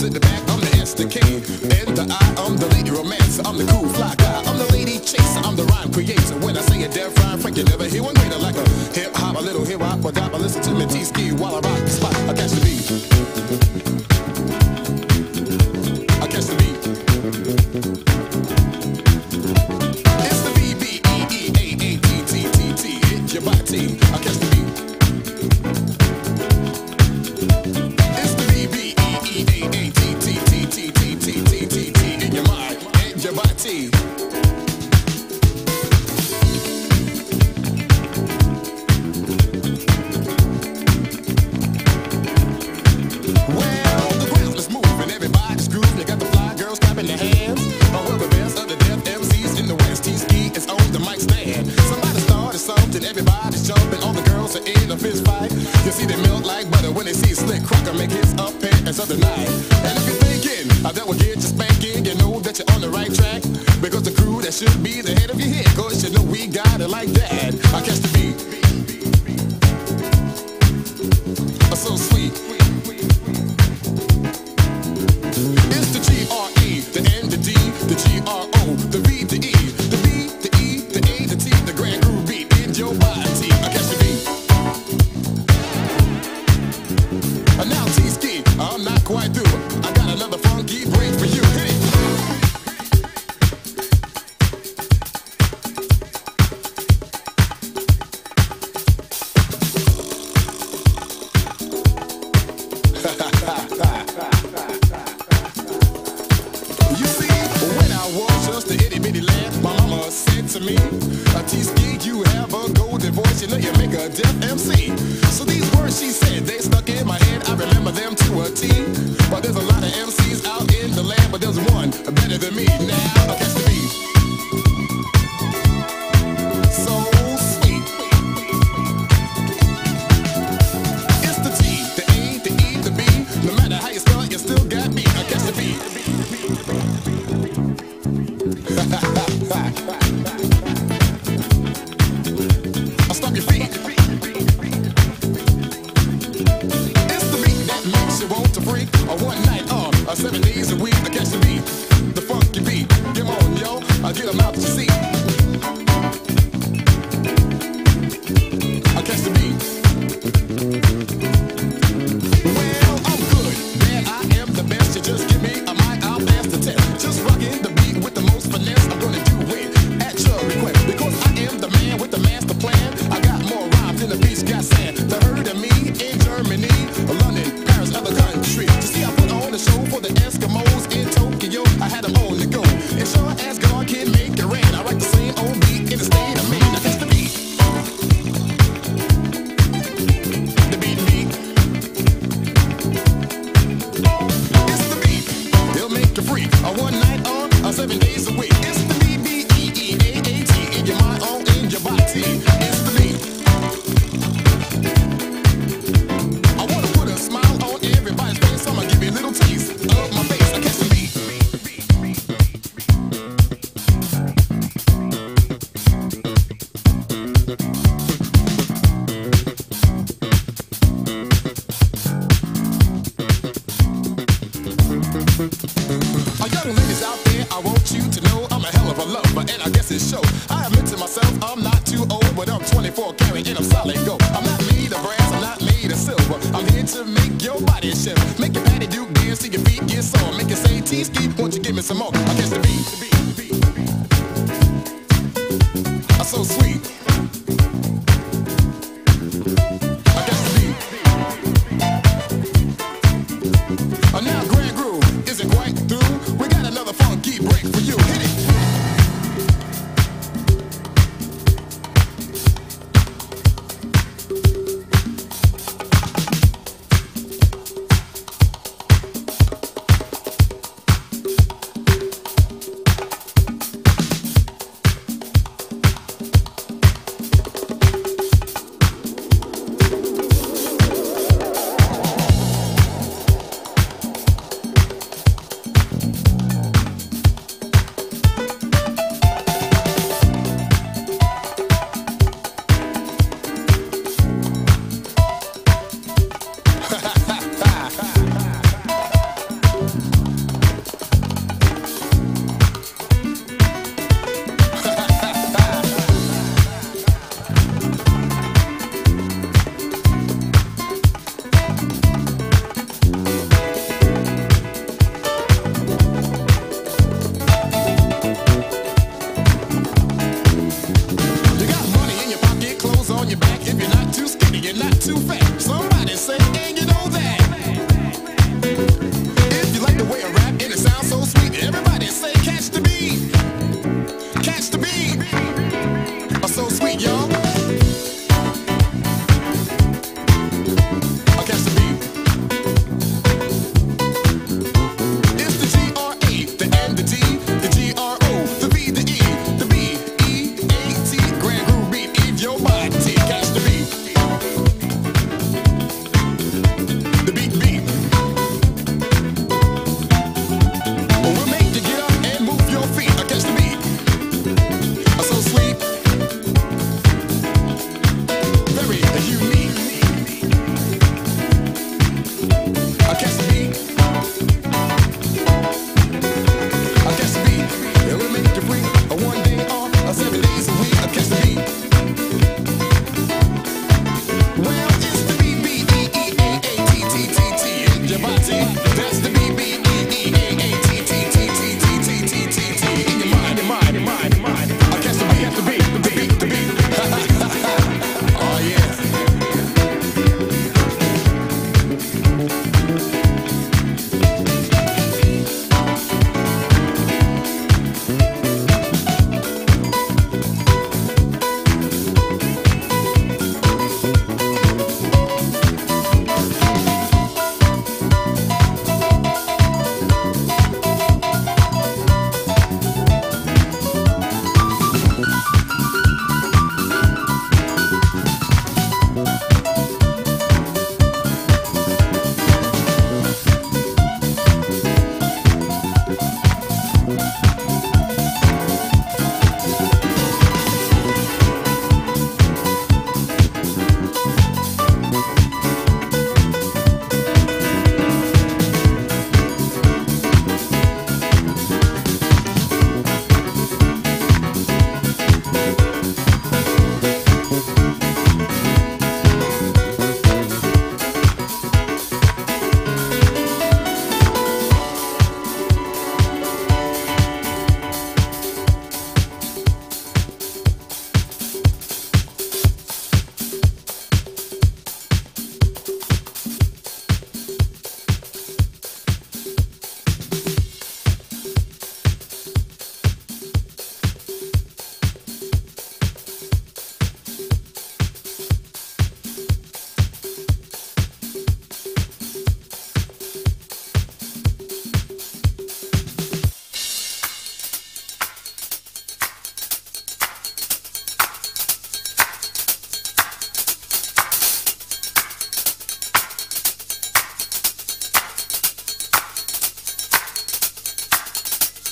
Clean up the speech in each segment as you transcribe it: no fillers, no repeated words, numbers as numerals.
O's at the back, I'm the S, the K, and the I, I'm the lady romancer, I'm the cool fly guy, I'm the lady chaser, I'm the rhyme creator. When I say a deaf rhyme, Frank, you never hear one greater. Like a hip hop, a little hip hop, but I listen to me T-Ski while I rock the spot. I catch the beat. I catch the beat. It's the B-B-E-E-A-A-T-T-T-T. Hit your body. I catch the beat. It's the B-B-E-E-A-A-T-T-T-T-T-T-T-T in your mind and your body. Everybody's jumping, all the girls are in a fist fight. You see they melt like butter when they see Slick Crocker make his up pants of the night. And if you're thinking that will get you spanking, you know that you're on the right track. Because the crew that should be the head of your head, cause you know we got it like that. I catch the beat. So sweet. It's the G-R-E, the N, the D, the G-R-O, the V, the E, the B, the E, the A, the T, the grand groove beat in your body. I catch the beat. Now T-Ski, I'm not quite through. I got another funky break for you. Hit it. You see, when I was just a itty bitty lad, my mama said to me, T-Ski, you have a golden voice, you know you make a deaf MC. So these words she said, they stuck in my head, I remember them to a T. But there's a lot of MCs out in the land, but there's one better than me. Now, I catch the beat. So sweet. It's the T, the A, the E, the B. No matter how you start, you still got me. I catch the beat. I'll stop your feet. It's the beat that makes you want to freak. A one night 7 days a week. I catch the beat, the funky beat. Come on, yo, I'll get them out to see. I catch the beat. Well, I'm good, man, I am the best. You just give me a mic, I'll pass the test. Just rocking the beat with the most finesse. I'm gonna do it at your request, because I am the man with the master plan. I got more rhymes than the beach got sand. The heard of me in Germany, London, Paris, other countries. You see, I put on a show for the Eskimos in Tokyo. I had them on the go. And sure as God can make it rain, I write the same old beat in the state of Maine. Now that's the beat. The beat. It's the beat. They'll make you freak. A one night 7 days a week. It's the B-B-E-E-A-A-T in your mind, all in your body. It's the beat. I wanna put a smile on everybody's face. I'ma give you a little taste of my face. I catch the beat. Young ladies out there, I want you to know I'm a hell of a lover, and I guess it shows. I admit to myself I'm not too old, but I'm 24 carat and I'm solid gold. I'm not made of brass, I'm not made of silver. I'm here to make your body shiver, make your patty duke dance till your feet get sore, make you say T-Ski, won't you give me some more? I catch the beat. I'm so sweet. I catch the beat. Now Grand Groove isn't quite through. We got another funky break for you. Hit it.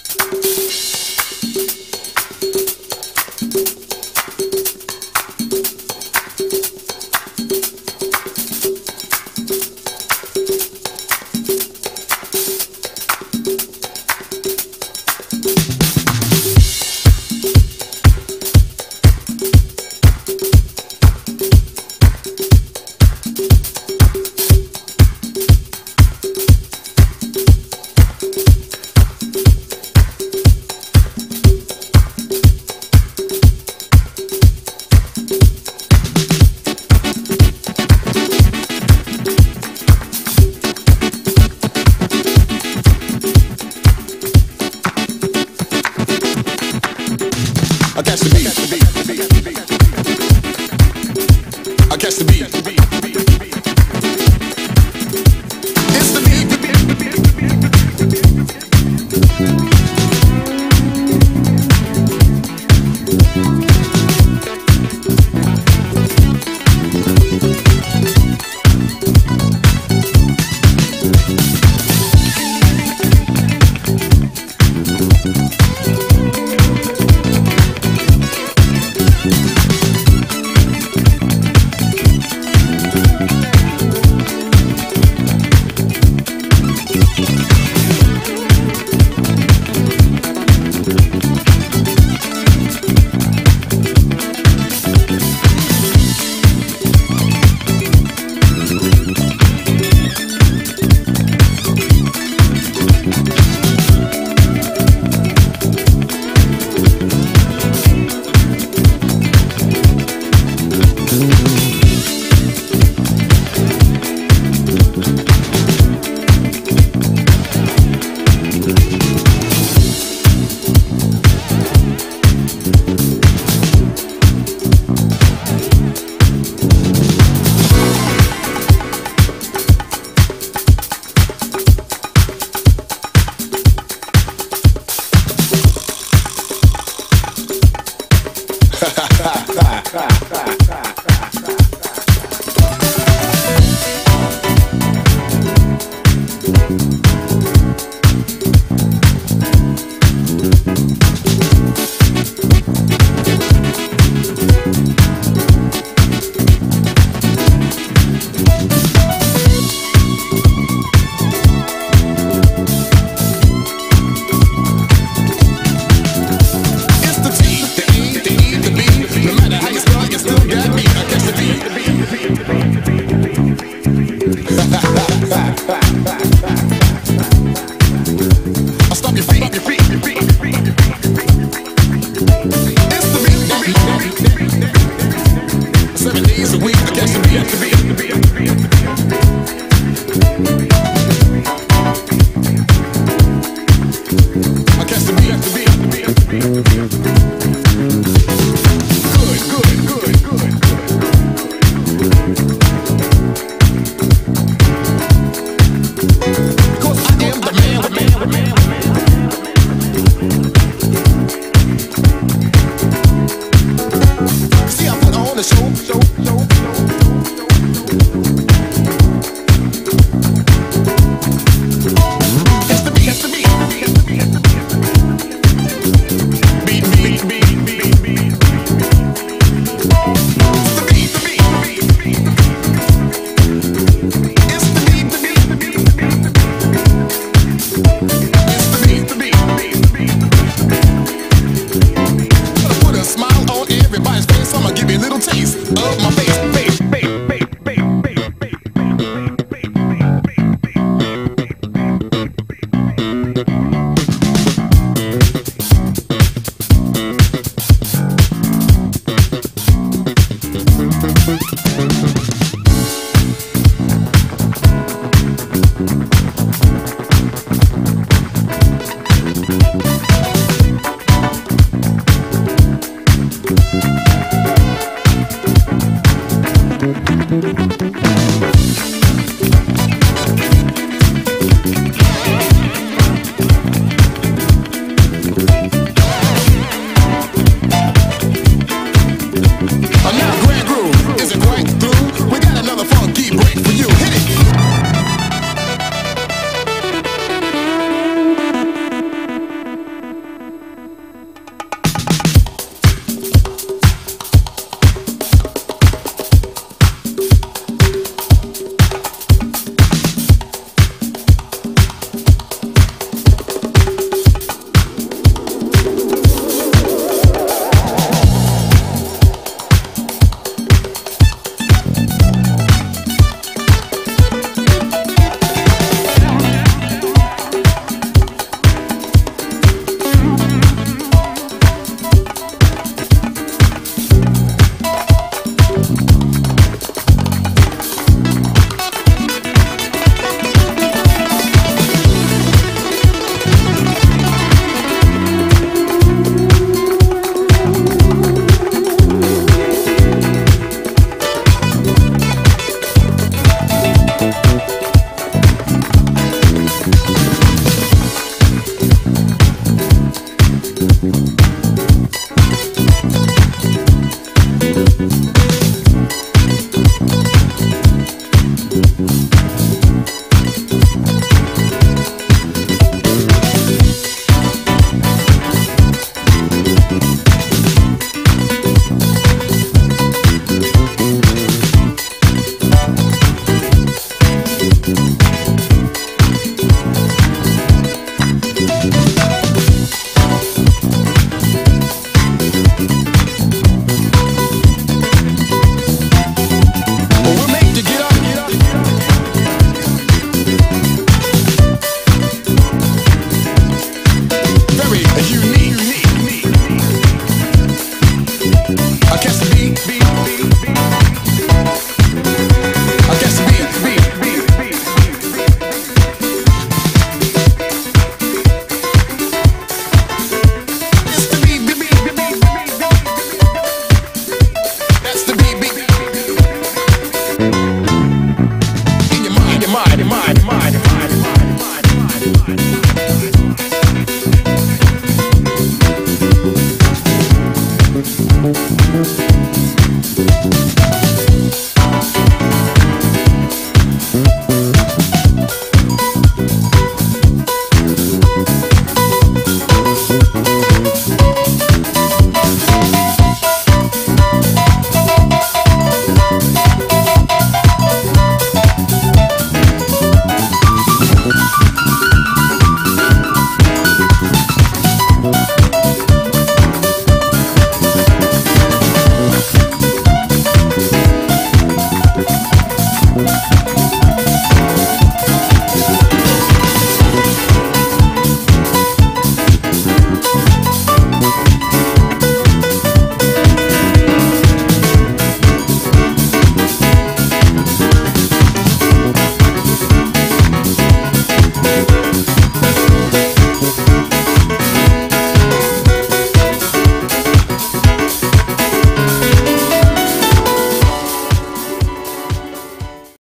Cause I am the man,